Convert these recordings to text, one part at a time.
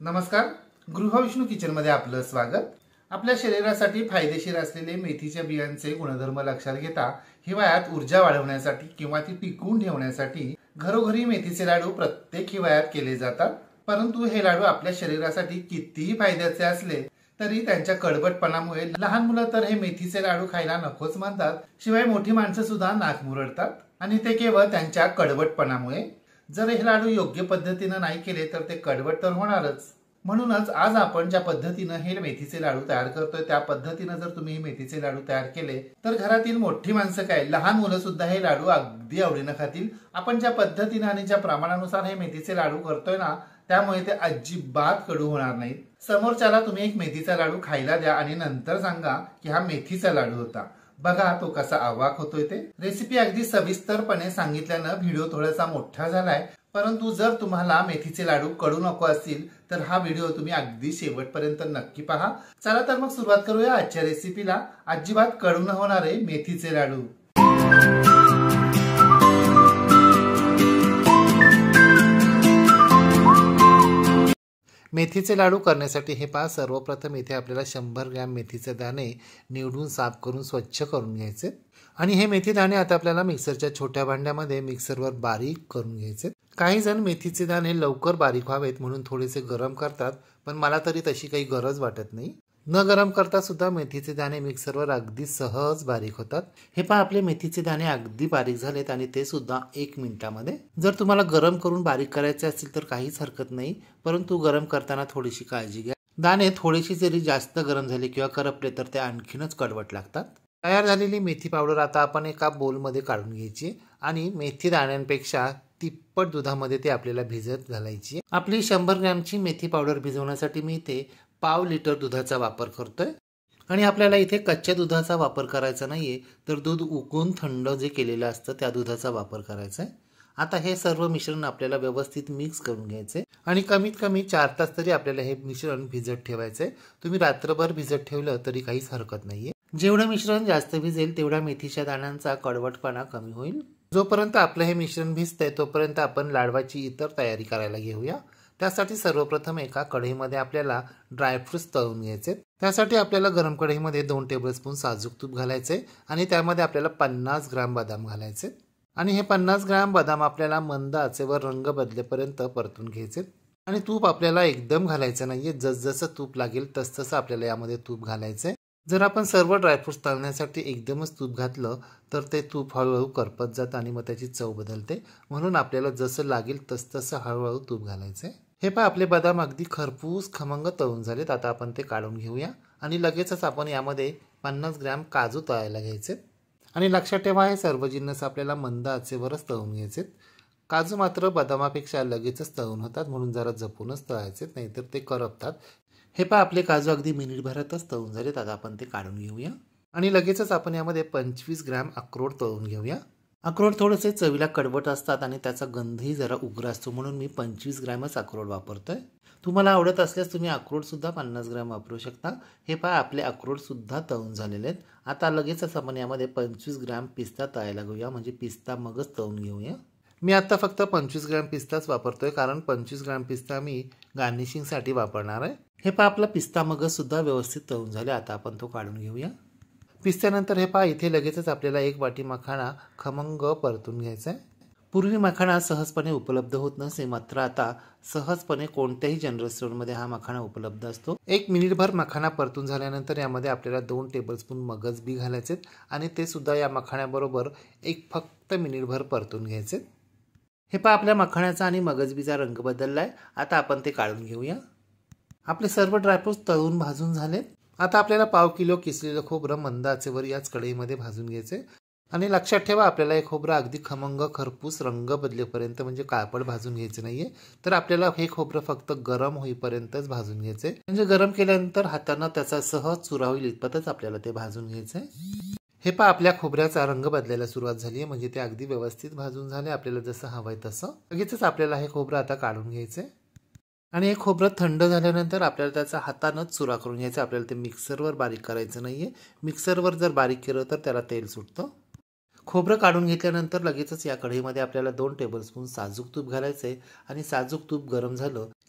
नमस्कार, गृहविष्णू किचन मध्ये आपलं स्वागत। आपल्या शरीरासाठी फायदेशीर असलेले मेथीच्या बियांचे गुणधर्म लक्षात घेता हिवाळ्यात ऊर्जा वाढवण्यासाठी किंवा ती टिकवून ठेवण्यासाठी घरोघरी मेथीचे लाडू प्रत्येक हिवाळ्यात केले जातात। परंतु हे लाडू आपल्या शरीरासाठी कितीही फायद्याचे असले तरी त्यांच्या कडवटपणामुळे लहान मुलं तर हे मेथीचे लाडू खायला नकोच म्हणतात, शिवाय मोठी माणसं सुद्धा नाक मुरडतात आणि ते केवळ त्यांच्या कडवटपणामुळे। जर हे लाडू योग्य पद्धतीने नाही केले तर ते कडवट तर होणारच। म्हणूनच आज आपण ज्या पद्धतीने हे मेथीचे लाडू तयार करतोय त्या पद्धतीने जर तुम्ही हे मेथीचे लाडू तयार केले तर घरातील मोठी माणसं काय लहान मुलं सुद्धा हे लाडू अगदी आवडीने खातील। आपण ज्या पद्धतीने आणि ज्या प्रमाणानुसार हे मेथीचे लाडू करतोय ना त्यामुळे ते अजिबात कडू होणार नाहीत। समोरच्याला तुम्ही एक मेथीचा लाडू खायला द्या आणि नंतर सांगा की हा मेथीचा लाडू होता, बघा तो कसा अवाक होतोय ते। रेसिपी अगदी सविस्तरपणे सांगितल्यानं व्हिडिओ थोडासा मोठा झालाय, परंतु जर तुम्हाला मेथीचे लाडू कडू नको असतील तर हा व्हिडिओ तुम्ही अगदी शेवटपर्यंत नक्की पहा। चला तर मग सुरुवात करूया आजच्या रेसिपीला, अजिबात कडू न होणारे मेथीचे लाडू। मेथीचे लाडू करण्यासाठी हे पहा, सर्वप्रथम इथे आपल्याला 100 ग्रॅम मेथीचे दाणे निवडून साफ करून स्वच्छ करून घ्यायचे आणि हे मेथी दाणे आता आपल्याला मिक्सरच्या छोट्या भांड्यामध्ये मिक्सरवर बारीक करून घ्यायचे। काही जण मेथीचे दाणे लवकर बारीक व्हावेत म्हणून थोडेसे गरम करतात, पण मला तरी तशी काही गरज वाटत नाही। न गरम करता सुद्धा मेथीचे दाणे मिक्सरवर अगदी सहज बारीक होतात। हे पहा, आपले मेथीचे दाणे अगदी बारीक झालेत आणि ते सुद्धा 1 मिनिटामध्ये। जर तुम्हाला गरम करून बारीक करायचे असतील तर काहीच हरकत नाही, परंतु गरम करताना थोडीशी काळजी घ्या। दाणे थोडेसे जरी जास्त गरम झाले किंवा करपले तर ते आणखीनच कडवट लागतात। तयार झालेली मेथी पावडर आता आपण एका बोलमध्ये काढून घ्यायची आणि मेथी दाण्यांपेक्षा तिप्पट दुधामध्ये ते आपल्याला भिजत घालायची। आपली 100 ग्रॅमची मेथी पावडर भिजवण्यासाठी मी इथे पाव लिटर दुधाचा वापर करतोय आणि आपल्याला इथे कच्च्या दुधाचा वापर करायचा नाहीये, तर दूध उकळून थंड जे केलेलं असतं त्या दुधाचा वापर करायचा आहे। आता हे सर्व मिश्रण आपल्याला व्यवस्थित मिक्स करून घ्यायचे आणि कमीत कमी 4 तास तरी आपल्याला हे मिश्रण भिजत ठेवायचंय। तुम्ही रात्रभर भिजत ठेवलं तरी काहीच हरकत नाहीये। जेवढं मिश्रण जास्त भिजेल तेवढा मेथीच्या दाण्यांचा कडवटपणा कमी होईल। जोपर्यंत आपलं हे मिश्रण भिजतंय तोपर्यंत आपण लाडवाची इतर तयारी करायला घेऊया। त्यासाठी सर्वप्रथम एका कढईमध्ये आपल्याला ड्रायफ्रुट्स तळून घ्यायचे। त्यासाठी आपल्याला गरम कढईमध्ये 2 टेबलस्पून साजूक तूप घालायचे आणि त्यामध्ये आपल्याला 50 ग्रॅम बदाम घालायचे आणि हे 50 ग्रॅम बदाम आपल्याला मंद आचेवर रंग बदलेपर्यंत परतून घ्यायचे। आणि तूप आपल्याला एकदम घालायचं नाहीये, जसजसं तूप लागेल तसतसं आपल्याला यामध्ये तूप घालायचंय। जर आपण सर्व ड्रायफ्रुट्स तळण्यासाठी एकदमच तूप घातलं तर ते तूप हळूहळू करपत जातं आणि मग त्याची चव बदलते, म्हणून आपल्याला जसं लागेल तसतसं हळूहळू तूप घालायचंय। हे पहा, आपले बदाम अगदी खरपूस खमंग तळून झालेत। आता आपण ते काढून घेऊया आणि लगेचच आपण यामध्ये 50 ग्रॅम काजू तळायला घ्यायचे आणि लक्षात ठेवा हे सर्व जिन्नस आपल्याला मंद आचेवरच तळून घ्यायचे। काजू मात्र बदामापेक्षा लगेचच तळून होतात, म्हणून जरा जपूनच तळायचे, नाहीतर ते करपतात। हे पहा, आपले काजू अगदी मिनिटभरातच तळून झालेत। आता आपण ते काढून घेऊया आणि लगेचच आपण यामध्ये 25 ग्रॅम अक्रोड तळून घेऊया। अक्रोड थोडेसे चवीला कडवट असतात आणि त्याचा गंधही जरा उग्र असतो, म्हणून मी 25 ग्रॅमच अक्रोड वापरतोय। तुम्हाला आवडत असल्यास तुम्ही अक्रोड सुद्धा 50 ग्रॅम वापरू शकता। हे पहा, आपले अक्रोड सुद्धा तळून झालेले आहेत। आता लगेचच आपण यामध्ये 25 ग्रॅम पिस्ता तळायला घेऊया, म्हणजे पिस्ता मगच तळून घेऊया। मी आता फक्त 25 ग्रॅम पिस्ताच वापरतोय, कारण 25 ग्रॅम पिस्ता मी गार्निशिंगसाठी वापरणार आहे। हे पहा, आपला पिस्ता मगज सुद्धा व्यवस्थित तळून झाले। आता आपण तो काढून घेऊया। पिस्त्यानंतर हे पहा, इथे लगेचच आपल्याला 1 वाटी मखाना खमंग परतून घ्यायचा आहे। पूर्वी मखाना सहजपणे उपलब्ध होत नसे, मात्र आता सहजपणे कोणत्याही जनरल स्टोअरमध्ये हा मखाना उपलब्ध असतो। 1 मिनिटभर मखाना परतून झाल्यानंतर यामध्ये आपल्याला 2 टेबलस्पून मगज बी घालायचे आणि ते सुद्धा या मखाण्याबरोबर फक्त मिनिटभर परतून घ्यायचे। हे पहा, आपल्या मखाण्याचा आणि मगजबीचा रंग बदललाय। आता आपण ते काढून घेऊया। आपले सर्व ड्रायफ्रुट्स तळून भाजून झालेत। आता आपल्याला पाव किलो किसलेलं खोबरं मंद आचेवर याच कढईमध्ये भाजून घ्यायचे आणि लक्षात ठेवा आपल्याला हे खोबरं अगदी खमंग खरपूस रंग बदलेपर्यंत, म्हणजे काळपट भाजून घ्यायचं नाहीये, तर आपल्याला हे खोबरं फक्त गरम होईपर्यंतच भाजून घ्यायचे। म्हणजे गरम केल्यानंतर हाताने त्याचा सहज चुरा होईल इतपतच आपल्याला ते भाजून घ्यायचंय। हे पहा, आपल्या खोबऱ्याचा रंग बदलायला सुरुवात झाली आहे, म्हणजे ते अगदी व्यवस्थित भाजून झाले, आपल्याला जसं हवंय तसं। लगेचच आपल्याला हे खोबरं आता काढून घ्यायचंय आणि हे खोबरं थंड झाल्यानंतर आपल्याला त्याचा हातानंच चुरा करून घ्यायचा। आपल्याला ते मिक्सरवर बारीक करायचं नाहीये, मिक्सरवर जर बारीक केलं तर त्याला तेल सुटतं। खोबरं काढून घेतल्यानंतर लगेचच या कढईमध्ये आपल्याला 2 टेबलस्पून साजूक तूप घालायचे आणि साजूक तूप गरम झालं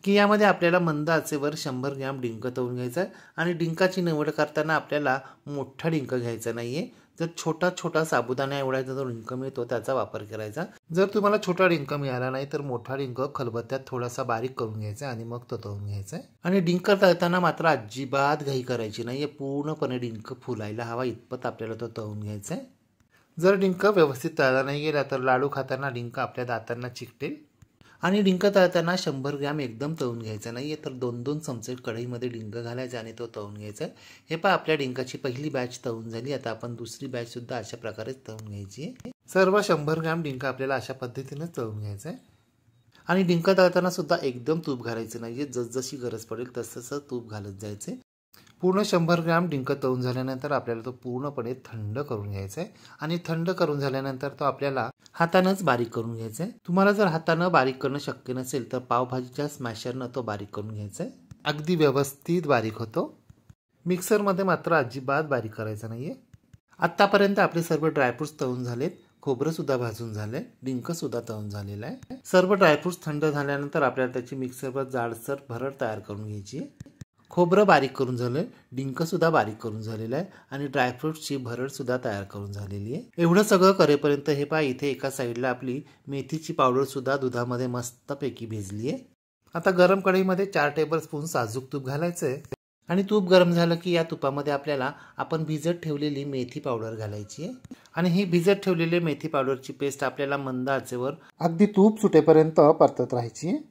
की यामध्ये आपल्याला मंद आचेवर 100 ग्रॅम डिंक तळून घ्यायचा आहे आणि डिंकाची निवड करताना आपल्याला मोठा डिंक घ्यायचा नाहीये. जर छोटा छोटा साबुदाणा एवढा जो डिंक मिळतो त्याचा वापर करायचा. जर तुम्हाला छोटा डिंक मिळाला नाही तर मोठा डिंक खलबत्त्यात थोडासा बारीक करून घ्यायचा आणि मग तो तळून घ्यायचा आहे. आणि डिंक तळताना मात्र अजिबात घाई करायची नाहीये. पूर्णपणे डिंक फुलायला हवा इतपत आपल्याला तो तळून घ्यायचा आहे. जर डिंक व्यवस्थित तळला नाही गेला तर लाडू खाताना डिंक आपल्या दातांना चिकटेल. आणि डिंक तळताना 100 ग्रॅम एकदम तळून घ्यायचा नाही आहे तर 2-2 चमचे कढईमध्ये डिंक घालायचा आणि तो तळून घ्यायचा आहे. हे पहा आपल्या डिंकाची पहिली बॅच तळून झाली. आता आपण दुसरी बॅच सुद्धा अशा प्रकारे तळून घ्यायची आहे. सर्व 100 ग्रॅम डिंक आपल्याला अशा पद्धतीने तळून घ्यायचं आहे. आणि डिंक तळताना सुद्धा एकदम तूप घालायचं नाही आहे. जसजशी गरज पडेल तसं तूप घालत जायचं. पूर्ण 100 ग्रॅम डिंक तळून झाल्यानंतर आपल्याला तो पूर्णपणे थंड करून घ्यायचा आहे. आणि थंड करून झाल्यानंतर तो आपल्याला हातानंच बारीक करून घ्यायचा आहे. तुम्हाला जर हातानं बारीक करणं शक्य नसेल तर पावभाजीच्या स्मॅशरनं तो बारीक करून घ्यायचा आहे. अगदी व्यवस्थित बारीक होतो. मिक्सरमध्ये मात्र अजिबात बारीक करायचं नाहीये. आत्तापर्यंत आपले सर्व ड्रायफ्रुट्स तळून झालेत. खोबरं सुद्धा भाजून झालंय. डिंक सुद्धा तळून झालेलं आहे. सर्व ड्रायफ्रुट्स थंड झाल्यानंतर आपल्याला त्याची मिक्सरवर जाडसर भरड तयार करून घ्यायची आहे. खोबरं बारीक करून झालं, डिंक सुद्धा बारीक करून झालेलं आहे आणि ड्रायफ्रुट्सची भरड सुद्धा तयार करून झालेली आहे. एवढं सगळं करेपर्यंत हे पहा इथे एका साईडला आपली मेथीची पावडर सुद्धा दुधामध्ये मस्तपैकी भिजली आहे. आता गरम कढईमध्ये 4 टेबलस्पून साजूक तूप घालायचं आहे आणि तूप गरम झालं की या तुपामध्ये आपल्याला आपण भिजत ठेवलेली मेथी पावडर घालायची आहे. आणि ही भिजत ठेवलेली मेथी पावडरची पेस्ट आपल्याला मंद आचेवर अगदी तूप सुटेपर्यंत परतत राहायची आहे.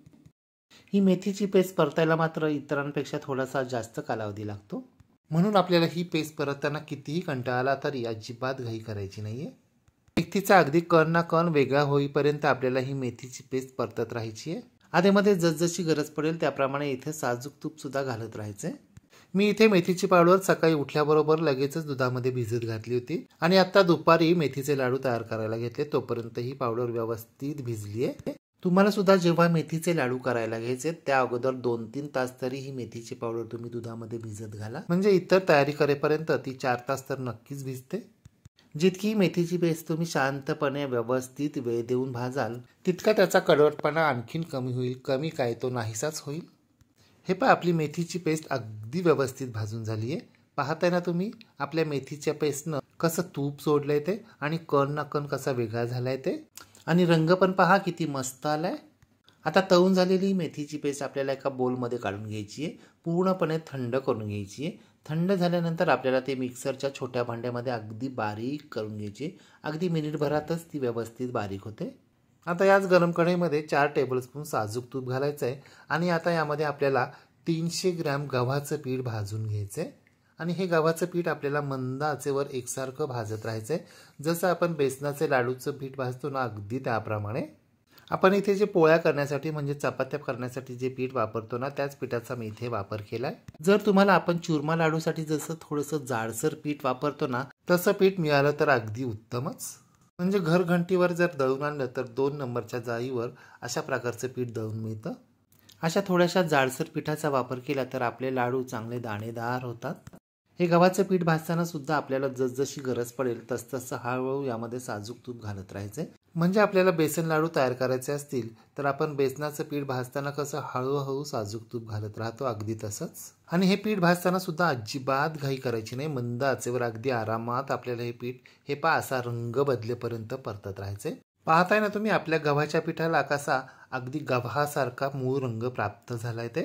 ही मेथीची पेस्ट परतायला मात्र इतरांपेक्षा थोडासा जास्त कालावधी लागतो. म्हणून आपल्याला ही पेस्ट परतताना कितीही कंटाळा आला तरी अजिबात घाई करायची नाहीये. मेथीचा अगदी कण ना कण वेगळा होईपर्यंत आपल्याला ही मेथीची पेस्ट परतत राहायची आहे. आधीमध्ये जसजशी गरज पडेल त्याप्रमाणे इथे साजूक तूप सुद्धा घालत राहायचंय. मी इथे मेथीची पावडर सकाळी उठल्याबरोबर लगेचच दुधामध्ये भिजत घातली होती आणि आता दुपारी मेथीचे लाडू तयार करायला घेतले. तोपर्यंत ही पावडर व्यवस्थित भिजली आहे. तुम्हाला सुद्धा जेव्हा मेथीचे लाडू करायला घ्यायचे त्या अगोदर 2-3 तास तरी ही मेथीची पावडर तुम्ही दुधामध्ये भिजत घाला. म्हणजे इतर तयारी करेपर्यंत ती 4 तास तर नक्कीच भिजते. जितकी मेथीची पेस्ट तुम्ही शांतपणे व्यवस्थित वेळ देऊन भाजाल तितका त्याचा कडवटपणा आणखीन कमी होईल. कमी काय तो नाहीसाच होईल. हे पहा आपली मेथीची पेस्ट अगदी व्यवस्थित भाजून झाली आहे. पाहताय ना तुम्ही आपल्या मेथीच्या पेस्टनं कसं तूप सोडलंय ते आणि कण ना कण कसा वेगळा झालाय ते. आणि रंग पण पहा किती मस्त आलाय. आता तळून झालेली मेथीची पेस्ट आपल्याला एका बोलमध्ये काढून घ्यायची आहे. पूर्णपणे थंड करून घ्यायची आहे. थंड झाल्यानंतर आपल्याला ते मिक्सरच्या छोट्या भांड्यामध्ये अगदी बारीक करून घ्यायची. अगदी मिनिटभरातच ती व्यवस्थित बारीक होते. आता याच गरम कढईमध्ये 4 टेबलस्पून साजूक तूप घालायचं आहे आणि आता यामध्ये आपल्याला 300 ग्रॅम गव्हाचं पीठ भाजून घ्यायचं आहे. आणि हे गव्हाचं पीठ आपल्याला मंद आचेवर एकसारखं भाजत राहायचं आहे. जसं आपण बेसनाचे लाडूचं पीठ भाजतो ना अगदी त्याप्रमाणे. आपण इथे जे पोळ्या करण्यासाठी म्हणजे चपात्या करण्यासाठी जे पीठ वापरतो ना त्याच पिठाचा मी इथे वापर केलाय. जर तुम्हाला आपण चुरमा लाडूसाठी जसं थोडंसं जाडसर पीठ वापरतो ना तसं पीठ मिळालं तर अगदी उत्तमच. म्हणजे घरघंटीवर जर दळून आणलं तर 2 नंबरच्या जाळीवर अशा प्रकारचं पीठ दळून मिळतं. अशा थोड्याशा जाडसर पिठाचा वापर केला तर आपले लाडू चांगले दाणेदार होतात. हे गव्हाचं पीठ भाजताना सुद्धा आपल्याला जसजशी गरज पडेल तसतसं हळूहळू यामध्ये साजूक तूप घालत राहायचंय. म्हणजे आपल्याला बेसन लाडू तयार करायचे असतील तर आपण बेसनाचं पीठ भाजताना कसं हळूहळू साजूक तूप घालत राहतो अगदी तसंच. आणि हे पीठ भाजताना सुद्धा अजिबात घाई करायची नाही. मंद आचेवर अगदी आरामात आपल्याला हे पीठ हे पहा असा रंग बदलेपर्यंत परतत राहायचंय. पाहताय ना तुम्ही आपल्या गव्हाच्या पिठाला कसा अगदी गव्हासारखा मूळ रंग प्राप्त झालाय ते.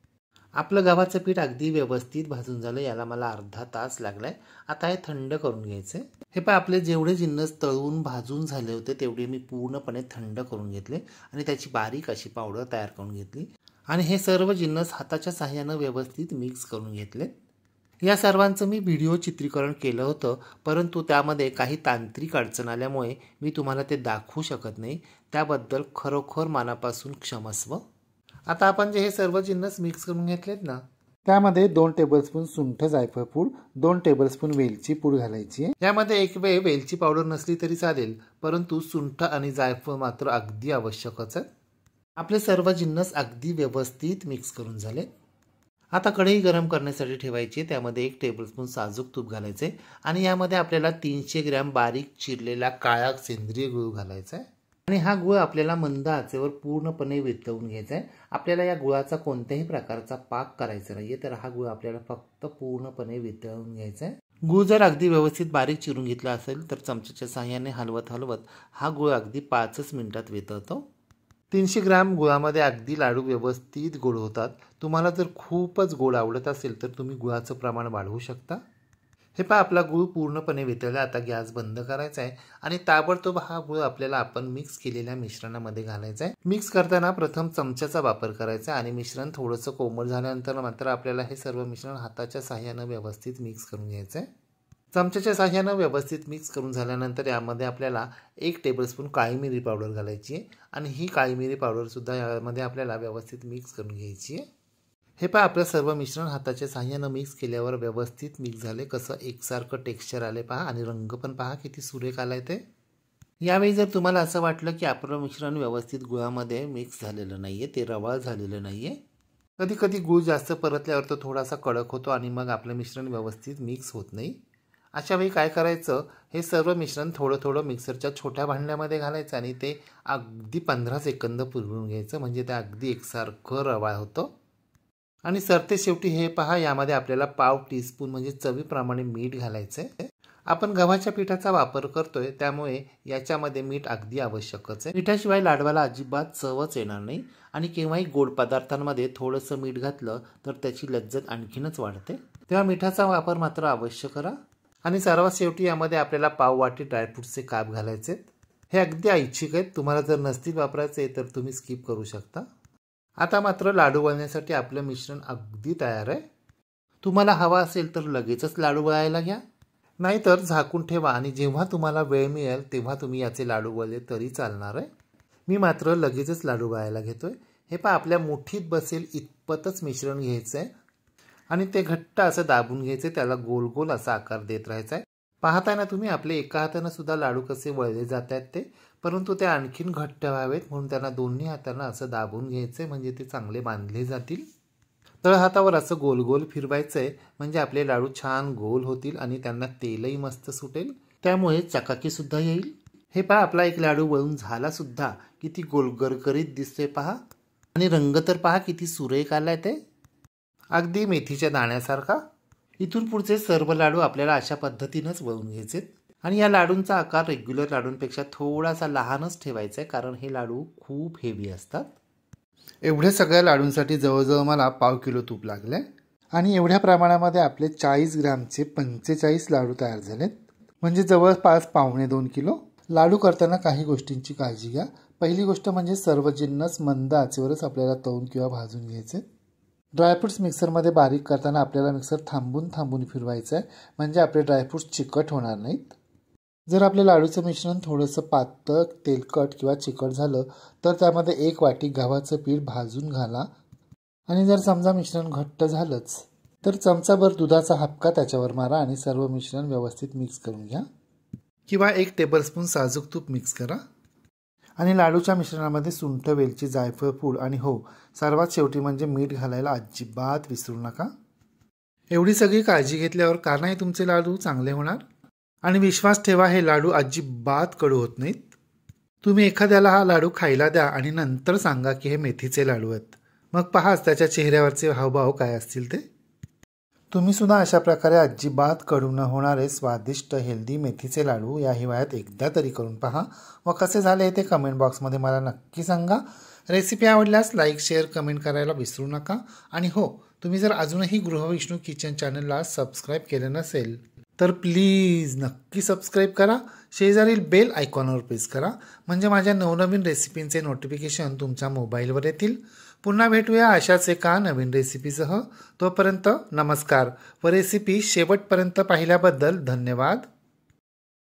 आपलं गव्हाचं पीठ अगदी व्यवस्थित भाजून झालं. याला मला अर्धा तास लागलाय. आता हे थंड करून घ्यायचे. हे पहा आपले जेवढे जिन्नस तळून भाजून झाले होते तेवढे मी पूर्णपणे थंड करून घेतले आणि त्याची बारीक अशी पावडर तयार करून घेतली. आणि हे सर्व जिन्नस हाताच्या साह्यानं व्यवस्थित मिक्स करून घेतले. या सर्वांचं मी व्हिडिओ चित्रीकरण केलं होतं परंतु त्यामध्ये काही तांत्रिक अडचण आल्यामुळे मी तुम्हाला ते दाखवू शकत नाही. त्याबद्दल खरोखर मनापासून क्षमस्व. आता आपण जे हे सर्व जिन्नस मिक्स करून घेतलेत ना त्यामध्ये 2 टेबलस्पून सुंठ जायफळ पूड, 2 टेबलस्पून वेलची पूड घालायची आहे. यामध्ये एक वेळ वेलची पावडर नसली तरी चालेल परंतु सुंठ आणि जायफळ मात्र अगदी आवश्यकच आहे. आपले सर्व जिन्नस अगदी व्यवस्थित मिक्स करून झाले. आता कढई गरम करण्यासाठी ठेवायची. त्यामध्ये 1 टेबलस्पून साजूक तूप घालायचे आणि यामध्ये आपल्याला 300 ग्रॅम बारीक चिरलेला काळा सेंद्रिय गूळ घालायचा आहे. आणि हा गुळ आपल्याला मंद आचेवर पूर्णपणे वितळून घ्यायचा आहे। आपल्याला या गुळाचा कोणत्याही प्रकारचा पाक करायचा नाहीये, तर हा गुळ आपल्याला फक्त पूर्णपणे वितळून घ्यायचा आहे। गुळ जर अगदी व्यवस्थित बारीक चिरून घेतला असेल तर चमच्याच्या साहाय्याने हलवत हलवत हा गुळ अगदी 5 मिनिटात वितळतो। 300 ग्रॅम गुळामध्ये अगदी लाडू व्यवस्थित गोड होतात। तुम्हाला जर खूपच गोड आवडत असेल तर तुम्ही गुळाचं प्रमाण वाढवू शकता। हे पहा, आपला गूळ पूर्णपणे वितळला। आता गॅस बंद करायचा आहे आणि ताबडतोब हा गूळ आपल्याला आपण मिक्स केलेल्या मिश्रणामध्ये घालायचा आहे। मिक्स करताना प्रथम चमच्याचा वापर करायचा आणि मिश्रण थोडंसं कोमट झाल्यानंतर मात्र आपल्याला हे सर्व मिश्रण हाताच्या साहाय्याने व्यवस्थित मिक्स करून घ्यायचं आहे। चमच्याच्या साहाय्याने व्यवस्थित मिक्स करून झाल्यानंतर यामध्ये आपल्याला 1 टेबलस्पून काळी मिरी पावडर घालायची आहे आणि ही काळी मिरी पावडर सुद्धा यामध्ये आपल्याला व्यवस्थित मिक्स करून घ्यायची आहे। हे पहा, आपलं सर्व मिश्रण हाताच्या साहाय्याने मिक्स केल्यावर व्यवस्थित मिक्स झाले। कसं एकसारखं टेक्स्चर आले पहा आणि रंग पण पहा किती सुरेख आलाय ते। यावेळी जर तुम्हाला असं वाटलं की आपलं मिश्रण व्यवस्थित गुळामध्ये मिक्स झालेलं नाहीये, ते रवाळ झालेलं नाहीये, कधी कधी गुळ जास्त परतल्यावर तो थोडासा कडक होतो आणि मग आपलं मिश्रण व्यवस्थित मिक्स होत नाही। अशा वेळी काय करायचं, हे सर्व मिश्रण थोडं थोडं मिक्सरच्या छोट्या भांड्यामध्ये घालायचं आणि ते अगदी 15 सेकंद पुरवून घ्यायचं, म्हणजे ते अगदी एकसारखं रवाळ होतं। आणि सरते शेवटी हे पहा, यामध्ये आपल्याला पाव टीस्पून म्हणजे चवीप्रमाणे मीठ घालायचं आहे। आपण गव्हाच्या पिठाचा वापर करतोय त्यामुळे याच्यामध्ये मीठ अगदी आवश्यकच आहे। मिठाशिवाय लाडवाला अजिबात चवच येणार नाही आणि केव्हाही गोड पदार्थांमध्ये थोडंसं मीठ घातलं तर त्याची लज्जत आणखीनच वाढते, तेव्हा मिठाचा वापर मात्र अवश्य करा। आणि सर्वात शेवटी यामध्ये आपल्याला पाव वाटी ड्रायफ्रूटचे काप घालायचे। हे अगदी ऐच्छिक आहेत, तुम्हाला जर नसतील वापरायचे तर तुम्ही स्किप करू शकता। आता मात्र लाडू वळण्यासाठी आपलं मिश्रण अगदी तयार आहे। तुम्हाला हवा असेल तर लगेचच लाडू वळायला घ्या, नाहीतर झाकून ठेवा आणि जेव्हा तुम्हाला वेळ मिळेल तेव्हा तुम्ही याचे लाडू वळले तरी चालणार आहे। मी मात्र लगेचच लाडू वळायला घेतोय। हे पहा, आपल्या मुठीत बसेल इतपतच मिश्रण घ्यायचं आहे आणि ते घट्ट असं दाबून घ्यायचे, त्याला गोल गोल असा आकार देत राहायचा आहे। पाहताय ना तुम्ही, आपले एका हाताने सुद्धा लाडू कसे वळले जात आहेत ते, परंतु ते आणखीन घट्ट व्हावेत म्हणून त्यांना दोन्ही हातांना असं दाबून घ्यायचंय, म्हणजे ते चांगले बांधले जातील। तळहातावर असं गोल गोल फिरवायचंय, म्हणजे आपले लाडू छान गोल होतील आणि त्यांना तेलही मस्त सुटेल, त्यामुळे चकाकी सुद्धा येईल। हे पहा, आपला एक लाडू वळून झाला सुद्धा, किती गोल गरगरीत दिसतोय पहा आणि रंग तर पहा किती सुरेख आलाय ते, अगदी मेथीच्या दाण्यासारखा। इथून पुढचे सर्व लाडू आपल्याला अशा पद्धतीनेच वळून घ्यायचे आणि या लाडूंचा आकार रेग्युलर लाडूंपेक्षा थोडासा लहानच ठेवायचा आहे, कारण हे लाडू खूप हेवी असतात। एवढ्या सगळ्या लाडूंसाठी जवळजवळ मला पाव किलो तूप लागले आणि एवढ्या प्रमाणामध्ये आपले 40 ग्रॅमचे 45 लाडू तयार झालेत, म्हणजे जवळपास 1.25 किलो। लाडू करताना काही गोष्टींची काळजी घ्या। पहिली गोष्ट म्हणजे सर्व जिन्नस मंद आचेवरच आपल्याला तळून किंवा भाजून घ्यायचे। ड्रायफ्रूट्स मिक्सरमध्ये बारीक करताना आपल्याला मिक्सर थांबून थांबून फिरवायचं आहे, म्हणजे आपले ड्रायफ्रूट्स चिकट होणार नाहीत। जर आपल्या लाडूचं मिश्रण थोडंसं पातळ, तेलकट किंवा चिकट झालं तर त्यामध्ये 1 वाटी गव्हाचं पीठ भाजून घाला आणि जर समजा मिश्रण घट्ट झालंच तर चमचाभर दुधाचा हपका त्याच्यावर मारा आणि सर्व मिश्रण व्यवस्थित मिक्स करून घ्या, किंवा 1 टेबलस्पून साजूक तूप मिक्स करा आणि लाडूच्या मिश्रणामध्ये सुंठ, वेलची, जायफळ पूड आणि हो, सर्वात शेवटी म्हणजे मीठ घालायला अजिबात विसरू नका। एवढी सगळी काळजी घेतल्यावर का नाही तुमचे लाडू चांगले होणार। आणि विश्वास ठेवा, हे लाडू अजिबात कडू होत नाहीत। तुम्ही एखाद्याला हा लाडू खायला द्या आणि नंतर सांगा की हे मेथीचे लाडू आहेत, मग पहाच त्याच्या चेहऱ्यावरचे हावभाव काय असतील ते। तुम्ही सुद्धा अशा प्रकारे अजिबात कडू न होणारे स्वादिष्ट हेल्दी मेथीचे लाडू या हिवाळ्यात एकदा तरी करून पहा व कसे झाले ते कमेंट बॉक्समध्ये मला नक्की सांगा। रेसिपी आवडल्यास लाईक, शेअर, कमेंट करायला विसरू नका आणि हो, तुम्ही जर अजूनही गृहविष्णू किचन चॅनलला सबस्क्राईब केलं नसेल तर प्लीज नक्की सबस्क्राईब करा। शेजारील बेल आयकॉनवर प्रेस करा, म्हणजे माझ्या नवनवीन रेसिपींचे नोटिफिकेशन तुमच्या मोबाईलवर येतील। पुन्हा भेटूया अशाच एका नवीन रेसिपीसह। तोपर्यंत नमस्कार व रेसिपी शेवटपर्यंत पाहिल्याबद्दल धन्यवाद।